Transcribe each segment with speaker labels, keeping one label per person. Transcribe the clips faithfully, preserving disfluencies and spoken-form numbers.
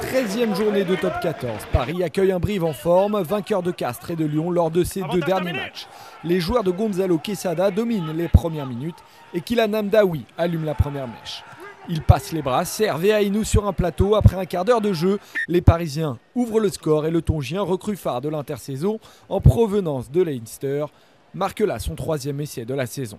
Speaker 1: treizième journée de top quatorze. Paris accueille un Brive en forme, vainqueur de Castres et de Lyon lors de ses deux derniers matchs. Les joueurs de Gonzalo Quesada dominent les premières minutes et Kylian Hamdaoui allume la première mèche. Il passe les bras, sert Veaïnou sur un plateau. Après un quart d'heure de jeu, les Parisiens ouvrent le score et le Tongien, recrue phare de l'intersaison en provenance de Leinster, marque là son troisième essai de la saison.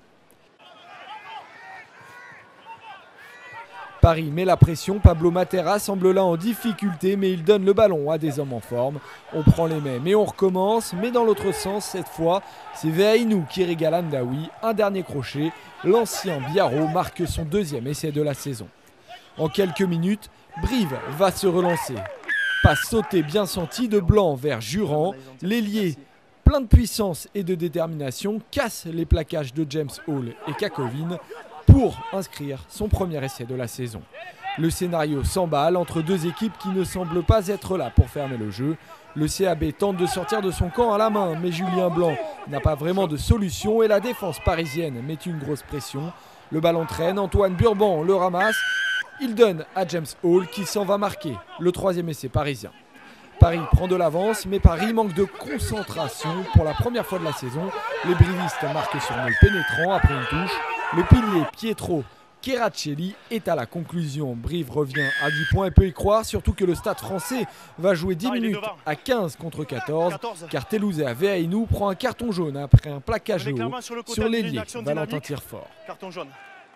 Speaker 1: Paris met la pression, Pablo Matera semble là en difficulté, mais il donne le ballon à des hommes en forme. On prend les mêmes et on recommence, mais dans l'autre sens, cette fois, c'est Veaïnou qui régale Hamdaoui. Un dernier crochet, l'ancien Biarro marque son deuxième essai de la saison. En quelques minutes, Brive va se relancer. Passe sautée bien sentie de Blanc vers Jurand, l'ailier plein de puissance et de détermination casse les plaquages de James Hall et Kakovin pour inscrire son premier essai de la saison. Le scénario s'emballe entre deux équipes qui ne semblent pas être là pour fermer le jeu. Le C A B tente de sortir de son camp à la main, mais Julien Blanc n'a pas vraiment de solution et la défense parisienne met une grosse pression. Le ballon traîne, Antoine Burban le ramasse. Il donne à James Hall qui s'en va marquer le troisième essai parisien. Paris prend de l'avance, mais Paris manque de concentration. Pour la première fois de la saison, les brivistes marquent sur nul pénétrant après une touche. Le pilier Pietro Keracelli est à la conclusion. Brive revient à dix points et peut y croire, surtout que le Stade français va jouer dix minutes à quinze contre quatorze, car Telouzet Veaïnou prend un carton jaune après un plaquage haut sur l'ailier Valentin Tirefort. Carton jaune.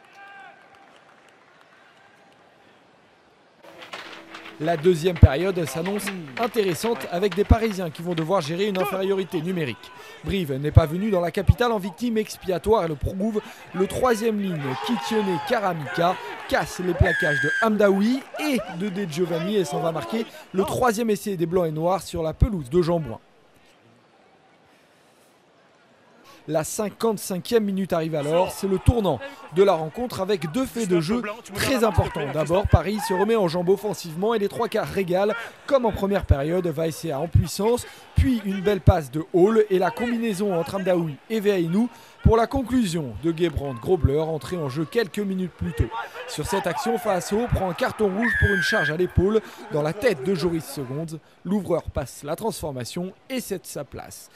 Speaker 1: La deuxième période s'annonce intéressante avec des Parisiens qui vont devoir gérer une infériorité numérique. Brive n'est pas venu dans la capitale en victime expiatoire et le prouve. Le troisième ligne, Kitioné Karamika, casse les plaquages de Hamdaoui et de De Giovanni et s'en va marquer le troisième essai des Blancs et Noirs sur la pelouse de Jeanbrun. La cinquante-cinquième minute arrive alors, c'est le tournant de la rencontre avec deux faits de jeu très importants. D'abord, Paris se remet en jambes offensivement et les trois quarts régalent comme en première période. Vaïssa en puissance, puis une belle passe de Hall et la combinaison entre Hamdaoui et Veaïnou pour la conclusion de Gebrand Grobler, entré en jeu quelques minutes plus tôt. Sur cette action, Faso prend un carton rouge pour une charge à l'épaule dans la tête de Joris Secondes. L'ouvreur passe la transformation et cède sa place.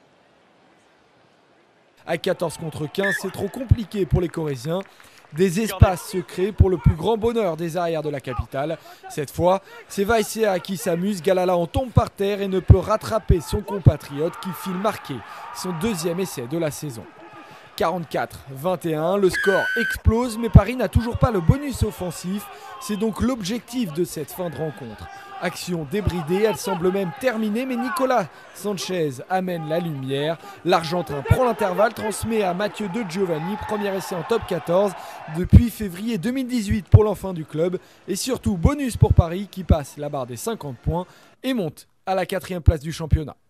Speaker 1: À quatorze contre quinze, c'est trop compliqué pour les Corésiens. Des espaces se créent pour le plus grand bonheur des arrières de la capitale. Cette fois, c'est Vaïssa qui s'amuse. Galala en tombe par terre et ne peut rattraper son compatriote qui file marquer son deuxième essai de la saison. quarante-quatre vingt et un, le score explose, mais Paris n'a toujours pas le bonus offensif. C'est donc l'objectif de cette fin de rencontre. Action débridée, elle semble même terminée, mais Nicolas Sanchez amène la lumière. L'Argentin prend l'intervalle, transmet à Mathieu De Giovanni, premier essai en top quatorze depuis février deux mille dix-huit pour l'enfant du club. Et surtout, bonus pour Paris qui passe la barre des cinquante points et monte à la quatrième place du championnat.